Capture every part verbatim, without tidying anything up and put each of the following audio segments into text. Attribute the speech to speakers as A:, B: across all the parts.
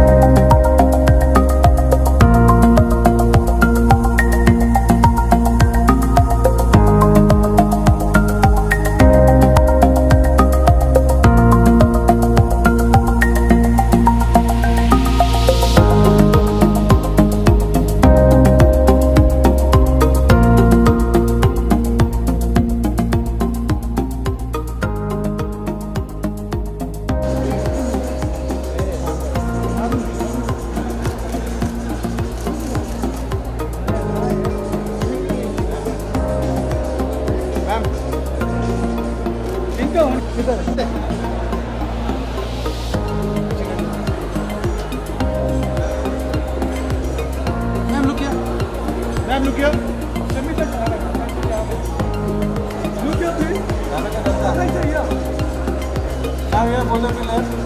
A: Ma'am, look here. Ma'am, look here. Shamita. Look here, please. Right here, yeah. Now here, both of you left.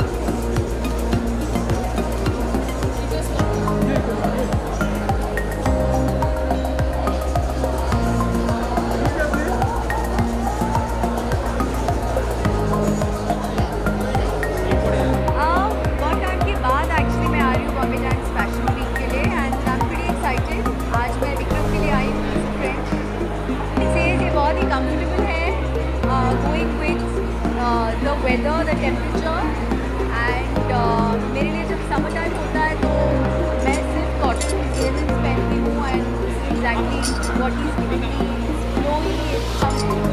B: The weather, the temperature and uh, मेरे लिए जब summer time होता है तो मैं सिर्फ cotton jeans पहनती हूँ and exactly what is giving me flowy, comfortable.